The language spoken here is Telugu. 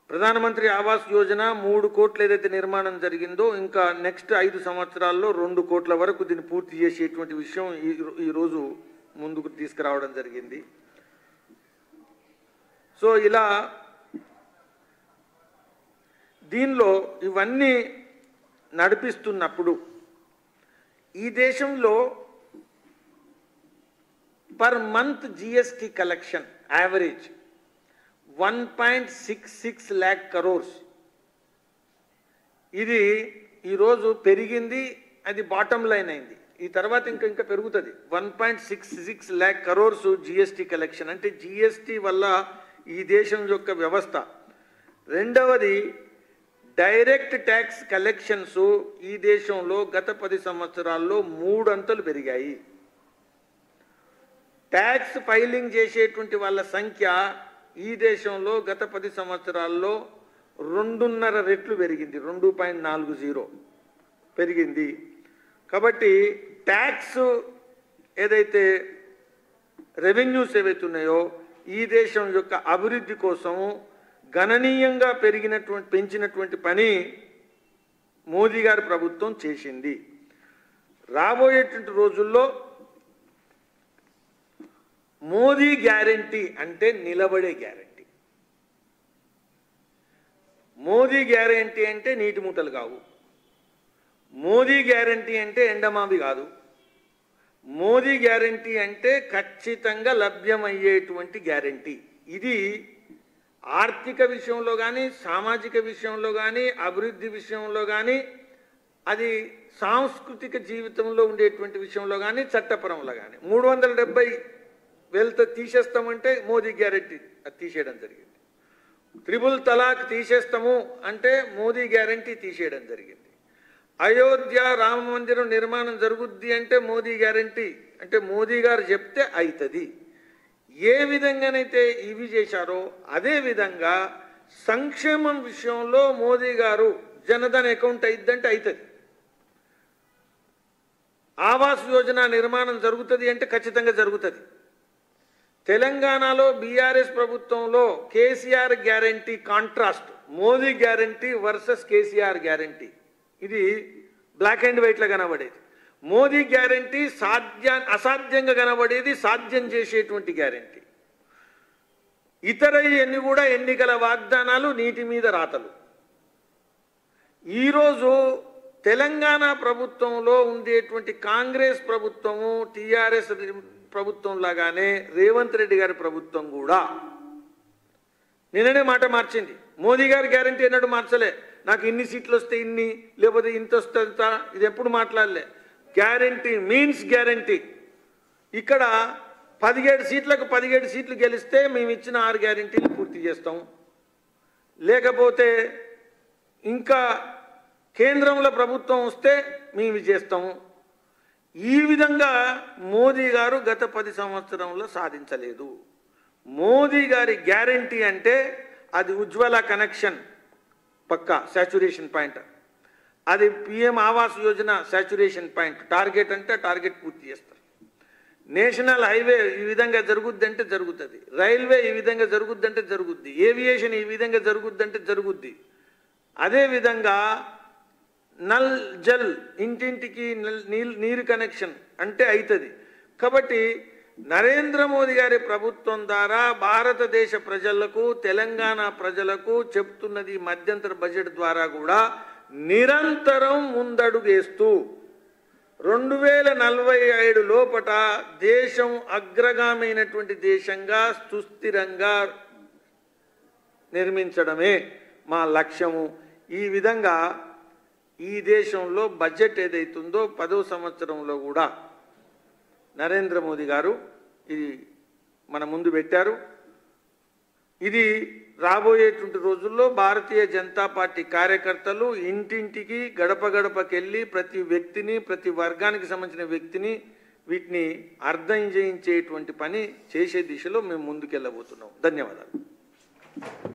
ప్రధానమంత్రి ఆవాస్ యోజన 3 కోట్ల ఏదైతే నిర్మాణం జరిగిందో ఇంకా నెక్స్ట్ 5 సంవత్సరాల్లో 2 కోట్ల వరకు దీన్ని పూర్తి చేసేటువంటి విషయం ఈ రోజు ముందుకు తీసుకురావడం జరిగింది. సో ఇలా దీనిలో ఇవన్నీ నడిపిస్తున్నప్పుడు ఈ దేశంలో per month GST collection average 1.66 lakh crores. ఇది ఈరోజు పెరిగింది, అది బాటమ్ లైన్ అయింది. ఈ తర్వాత ఇంకా పెరుగుతుంది. 1.66 lakh crores జిఎస్టీ కలెక్షన్ అంటే జిఎస్టీ వల్ల ఈ దేశం యొక్క వ్యవస్థ. రెండవది డైరెక్ట్ ట్యాక్స్ కలెక్షన్స్ ఈ దేశంలో గత 10 సంవత్సరాల్లో 3 అంతలు పెరిగాయి. ట్యాక్స్ ఫైలింగ్ చేసేటువంటి వాళ్ళ సంఖ్య ఈ దేశంలో గత 10 సంవత్సరాల్లో 2.5 రెట్లు పెరిగింది, 2.40 పెరిగింది. కాబట్టి ట్యాక్స్ ఏదైతే రెవెన్యూస్ ఏవైతే ఉన్నాయో ఈ దేశం యొక్క అభివృద్ధి కోసం గణనీయంగా పెంచినటువంటి పని మోదీ గారి ప్రభుత్వం చేసింది. రాబోయేటువంటి రోజుల్లో మోదీ గ్యారంటీ అంటే నిలబడే గ్యారంటీ. మోదీ గ్యారంటీ అంటే నీటి మూటలు కావు. మోదీ గ్యారంటీ అంటే ఎండమావి కాదు. మోదీ గ్యారంటీ అంటే ఖచ్చితంగా లభ్యమయ్యేటువంటి గ్యారంటీ. ఇది ఆర్థిక విషయంలో కానీ, సామాజిక విషయంలో కానీ, అభివృద్ధి విషయంలో కానీ, అది సాంస్కృతిక జీవితంలో ఉండేటువంటి విషయంలో కానీ, చట్టపరంలో కానీ 370 వెల్త్ తీసేస్తామంటే మోదీ గ్యారెంటీ అది తీసేయడం జరిగింది. 3 తలాక్ తీసేస్తాము అంటే మోదీ గ్యారెంటీ తీసేయడం జరిగింది. అయోధ్య రామ మందిరం నిర్మాణం జరుగుద్ది అంటే మోదీ గ్యారెంటీ, అంటే మోదీ గారు చెప్తే అవుతుంది. ఏ విధంగానైతే ఇవి చేశారో అదే విధంగా సంక్షేమం విషయంలో మోదీ గారు జనధన్ అకౌంట్ అయిద్దంటే అవుతుంది. ఆవాస్ యోజన నిర్మాణం జరుగుతుంది అంటే ఖచ్చితంగా జరుగుతుంది. తెలంగాణలో బీఆర్ఎస్ ప్రభుత్వంలో KCR guarantee contrast, Modi guarantee versus KCR guarantee, ఇది బ్లాక్ అండ్ వైట్లో కనబడేది. మోదీ గ్యారంటీ అసాధ్యంగా కనబడేది సాధ్యం చేసేటువంటి గ్యారంటీ. ఇతర ఇవన్నీ కూడా ఎన్నికల వాగ్దానాలు, నీటి మీద రాతలు. ఈరోజు తెలంగాణ ప్రభుత్వంలో ఉండేటువంటి కాంగ్రెస్ ప్రభుత్వము, టీఆర్ఎస్ ప్రభుత్వం లాగానే రేవంత్ రెడ్డి గారి ప్రభుత్వం కూడా నిన్ననే మాట మార్చింది. మోదీ గారి గ్యారంటీ అన్నాడు మార్చలే. నాకు ఇన్ని సీట్లు వస్తే ఇన్ని, లేకపోతే ఇంత వస్తే ఇంత, ఇది ఎప్పుడు మాట్లాడలే. Guarantee means guarantee. ఇక్కడ 17 సీట్లకు 17 సీట్లు గెలిస్తే మేము ఇచ్చిన 6 గ్యారంటీలు పూర్తి చేస్తాం, లేకపోతే ఇంకా కేంద్రంలో ప్రభుత్వం వస్తే మేము చేస్తాము. ఈ విధంగా మోదీ గారు గత 10 సంవత్సరంలో సాధించలేదు. మోదీ గారి గ్యారంటీ అంటే అది ఉజ్వల కనెక్షన్ పక్కా సాచురేషన్ పాయింట్, అది PM Awas Yojana saturation point, target అంటే టార్గెట్ పూర్తి చేస్తారు. నేషనల్ హైవే ఈ విధంగా జరుగుద్ది అంటే జరుగుతుంది, రైల్వే ఈ విధంగా జరుగుద్ది అంటే జరుగుద్ది, ఏవియేషన్ ఈ విధంగా జరుగుద్ది అంటే జరుగుద్ది. అదేవిధంగా నల్ జల్ ఇంటింటికి నీరు కనెక్షన్ అంటే అవుతుంది. కాబట్టి నరేంద్ర మోదీ గారి ప్రభుత్వం ద్వారా భారతదేశ ప్రజలకు, తెలంగాణ ప్రజలకు చెప్తున్నది మధ్యంతర బడ్జెట్ ద్వారా కూడా నిరంతరం ముందడుగేస్తూ 2047 లోపట దేశం అగ్రగామైనటువంటి దేశంగా సుస్థిరంగా నిర్మించడమే మా లక్ష్యము. ఈ విధంగా ఈ దేశంలో బడ్జెట్ ఏదైతుందో 10వ సంవత్సరంలో కూడా నరేంద్ర మోదీ గారు ఇది మన ముందు పెట్టారు. ఇది రాబోయేటువంటి రోజుల్లో భారతీయ జనతా పార్టీ కార్యకర్తలు ఇంటింటికి గడప గడపకెళ్ళి ప్రతి వ్యక్తిని, ప్రతి వర్గానికి సంబంధించిన వ్యక్తిని వీటిని అర్థం చేయించేటువంటి పని చేసే దిశలో మేము ముందుకెళ్ళబోతున్నాం. ధన్యవాదాలు.